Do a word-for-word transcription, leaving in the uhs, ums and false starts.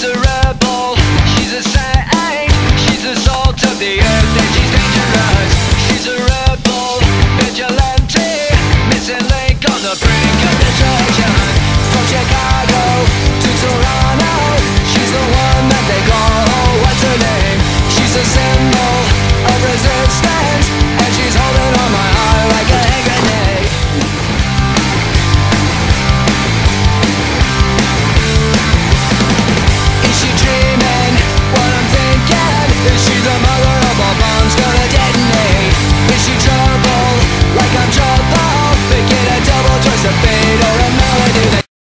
a rebel, she's a saint, she's the salt of the earth, and she's dangerous. She's a rebel, vigilante, missing link on the brink of destruction. From Chicago to Toronto, she's the one that they call, oh, what's her name? She's a symbol of resistance.